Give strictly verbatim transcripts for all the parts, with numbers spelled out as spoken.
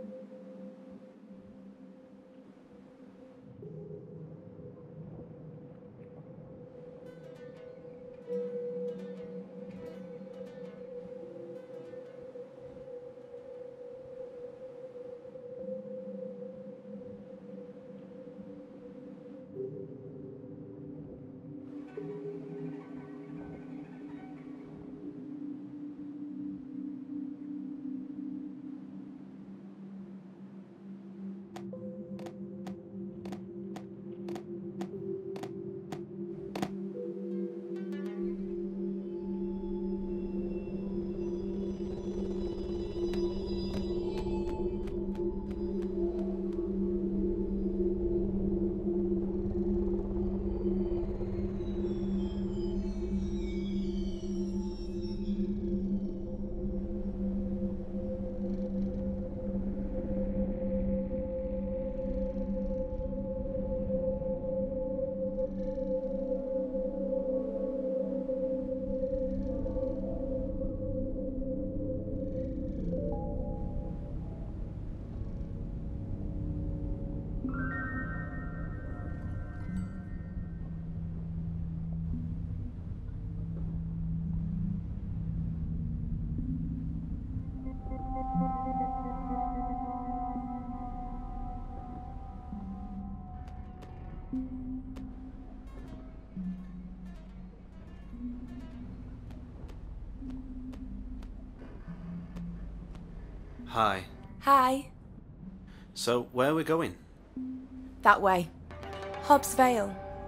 Hi. Hi. So, where are we going? That way. Hobbs Vale.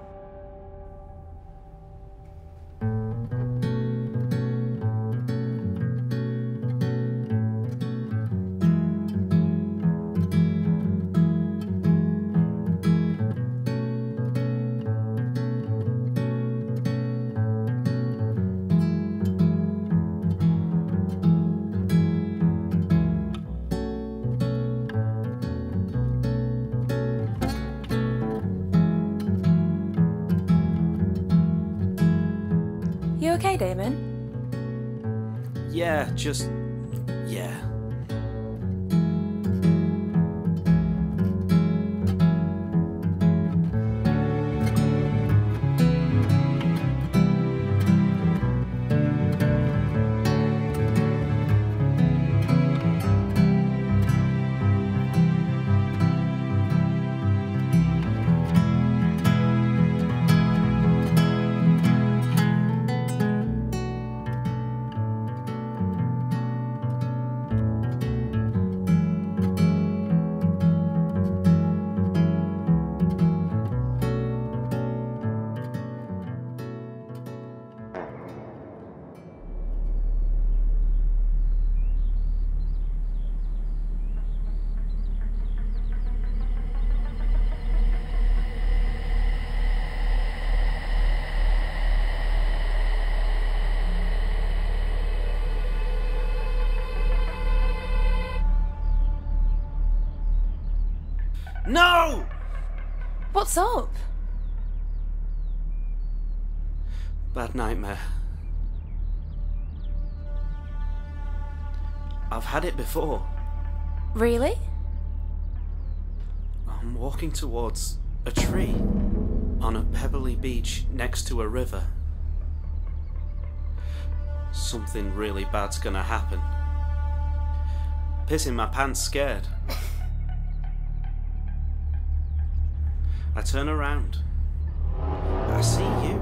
You okay, Damon? Yeah, just... yeah. No! What's up? Bad nightmare. I've had it before. Really? I'm walking towards a tree on a pebbly beach next to a river. Something really bad's gonna happen. Pissing my pants scared. I turn around. I see you.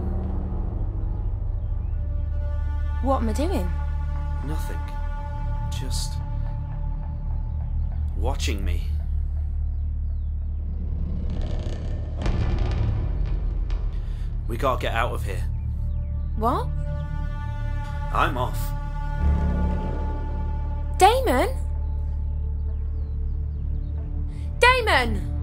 What am I doing? Nothing. Just watching me. We gotta get out of here. What? I'm off. Damon? Damon!